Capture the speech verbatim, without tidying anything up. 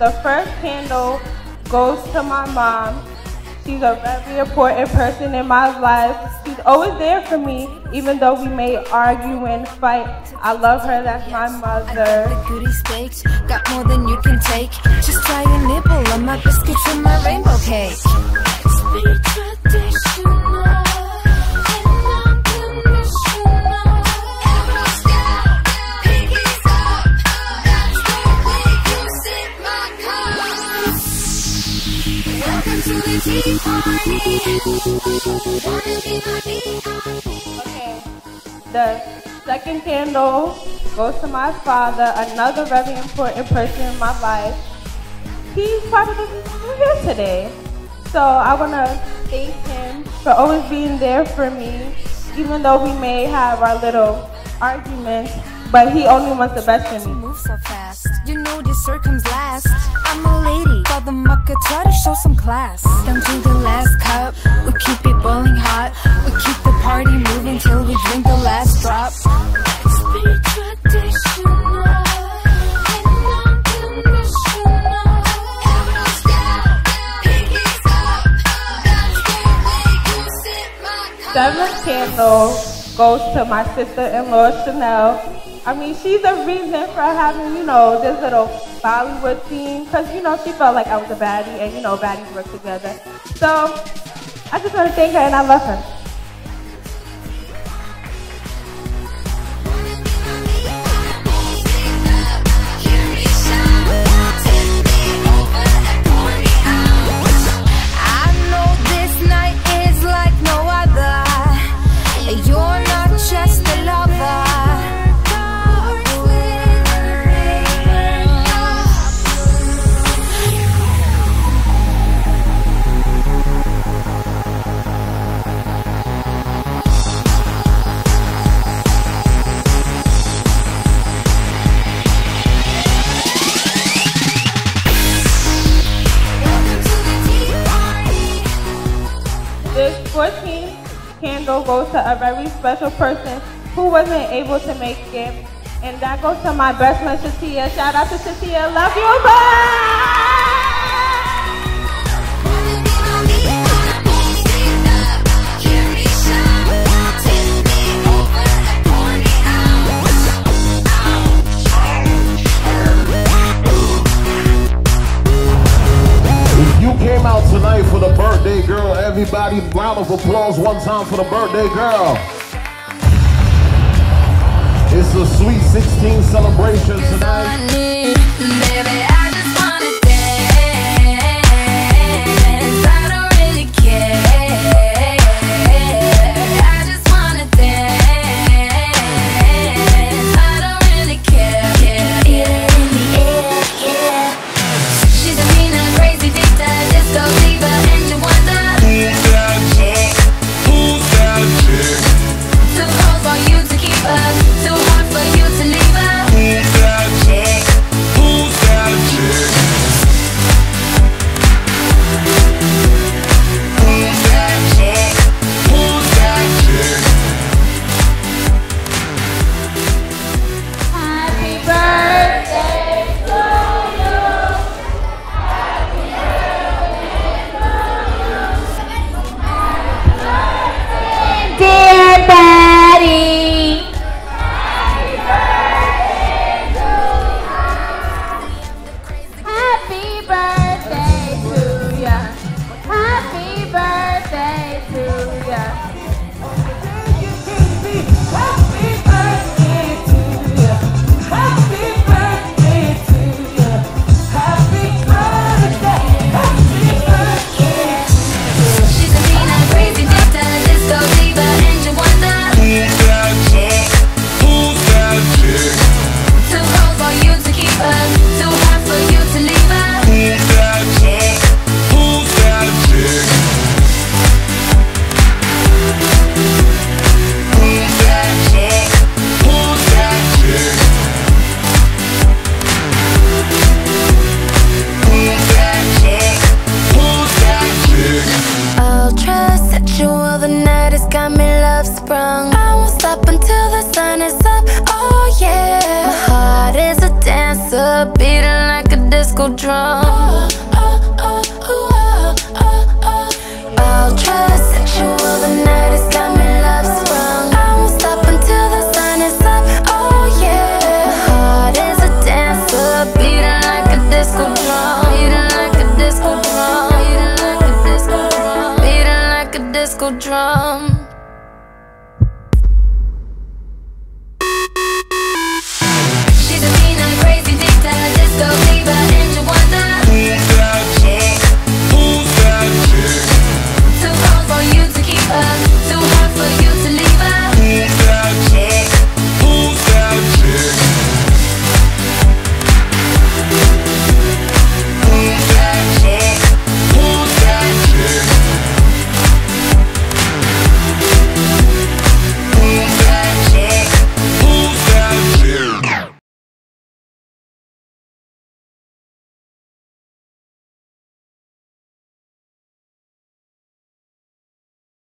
the first candle goes to my mom. She's a very important person in my life. She's always there for me, even though we may argue and fight. I love her, that's my mother. I got the goodies baked, got more than you can take. Just try a nibble on my biscuits and my rainbow cake. Sweet traditional, and unconditional. Everyone's down, pinkies up. That's the way you sip my cup. Welcome to the tea party. Wanna be my tea party? Okay, the second candle goes to my father, another very important person in my life. He's probably here today. So I want to thank him for always being there for me, even though we may have our little arguments, but he only wants the best for me. Move so fast, you know dessert comes last. I'm a lady, call the mucker, try to show some class. Down to the last cup, we keep it boiling hot. We keep the party moving till we drink the last drop. Sweet traditional, and unconditional. Everyone's down, pinkies up. That's the way you sip my cup. Seventh candle goes to my sister-in-law, Chanel. I mean, she's the reason for having, you know, this little Bollywood theme, because, you know, she felt like I was a baddie, and, you know, baddies work together. So, I just want to thank her, and I love her. I know this night is like no other. You're not just a lover. This fourteenth candle goes to a very special person who wasn't able to make it, and that goes to my best friend, Shatia. Shout out to Shatia. Love you, bye! You came out tonight for the birthday girl. Everybody, round of applause one time for the birthday girl. It's a sweet sixteen celebration tonight. Baby, I just wanna dance. I don't really care. I just wanna dance. I don't really care. Yeah, yeah, in the air, yeah. She's a mean, crazy, dicta, disco diva, and you wonder who's that chick? Who's that chick? Too cold for you to keep her, too hard for you to leave her. Who's that chick? Who's that chick? Who's that chick? Who's that chick? Happy birthday to you. Dear Daddy. Happy birthday to ya. Happy birthday to ya. Happy birthday to ya. Happy birthday to ya. Happy birthday. Happy birthday. She's a mean, crazy, dicta, disco diva, and you wonder who's that chick? Who's that chick? Too cold for you to keep her, too hard for you to leave her. Who's that chick? Who's that chick? Who's that chick? Who's that chick? Who's that chick? Who's that chick? Ultra sexual, the night has got me love sprung. I won't stop until the sun is up, oh yeah. My heart is a dancer, beating like a disco go drunk.